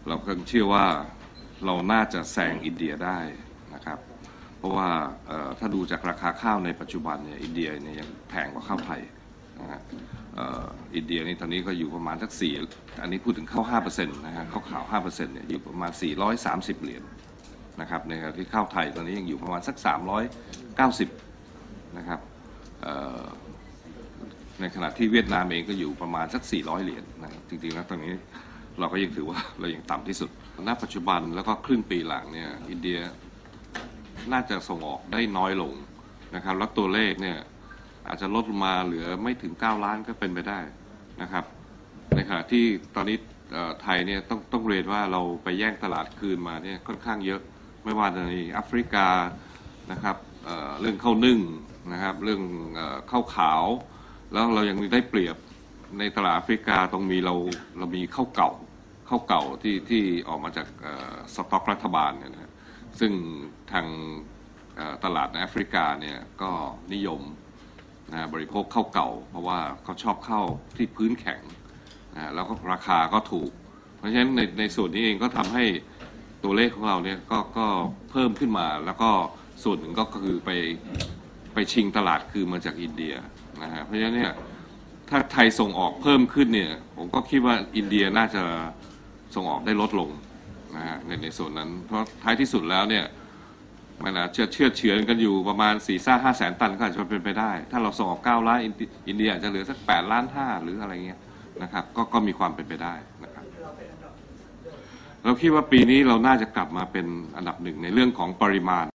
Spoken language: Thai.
เราก็เชื่อว่าเราน่าจะแซงอินเดียได้นะครับเพราะว่าถ้าดูจากราคาข้าวในปัจจุบันเนี่ยอินเดียเนี่ยยังแพงกว่าข้าวไทยนะฮะอินเดียนี่ตอนนี้ก็อยู่ประมาณสักสี่อันนี้พูดถึงข้าว 5% นะฮะข้าวขาว 5% เนี่ยอยู่ประมาณ430เหรียญนะครับในขณะที่ข้าวไทยตอนนี้ยังอยู่ประมาณสัก390นะครับในขณะที่เวียดนามเองก็อยู่ประมาณสัก400เหรียญนะครับจริงๆแล้วตอนนี้เราก็ยังถือว่าเรายังต่ำที่สุดณปัจจุบันแล้วก็ครึ่งปีหลังเนี่ยอินเดียน่าจะส่งออกได้น้อยลงนะครับแล้วตัวเลขเนี่ยอาจจะลดลงมาเหลือไม่ถึง9ล้านก็เป็นไปได้นะครับในขณะที่ตอนนี้ไทยเนี่ยต้องเรียนว่าเราไปแย่งตลาดคืนมาเนี่ยค่อนข้างเยอะไม่ว่าในแอฟริกานะครับเรื่องข้าวนึ่งนะครับเรื่องข้าวขาวแล้วเรายังได้เปรียบในตลาดแอฟริกาตรงมีเรามีข้าวเก่าที่ออกมาจากสต็อกรัฐบาลเนี่ยนะซึ่งทางตลาดในแอฟริกาเนี่ยก็นิยมนะบริโภคข้าวเก่าเพราะว่าเขาชอบข้าวที่พื้นแข็งนะแล้วก็ราคาก็ถูกเพราะฉะนั้นในส่วนนี้เองก็ทำให้ตัวเลขของเราเนี่ยก็เพิ่มขึ้นมาแล้วก็ส่วนหนึ่งก็คือไปชิงตลาดคือมาจากอินเดียนะฮะเพราะฉะนั้นเนี่ยถ้าไทยส่งออกเพิ่มขึ้นเนี่ยผมก็คิดว่าอินเดียน่าจะส่งออกได้ลดลงนะฮะในส่วนนั้นเพราะท้ายที่สุดแล้วเนี่ยมันอาจจะเฉือนกันอยู่ประมาณ4-5 แสนตันก็อาจจะเป็นไปได้ถ้าเราส่งออก9ล้านอินเดียอาจจะเหลือสัก8.5 ล้านหรืออะไรเงี้ยนะครับก็มีความเป็นไปได้นะครับเราคิดว่าปีนี้เราน่าจะกลับมาเป็นอันดับหนึ่งในเรื่องของปริมาณ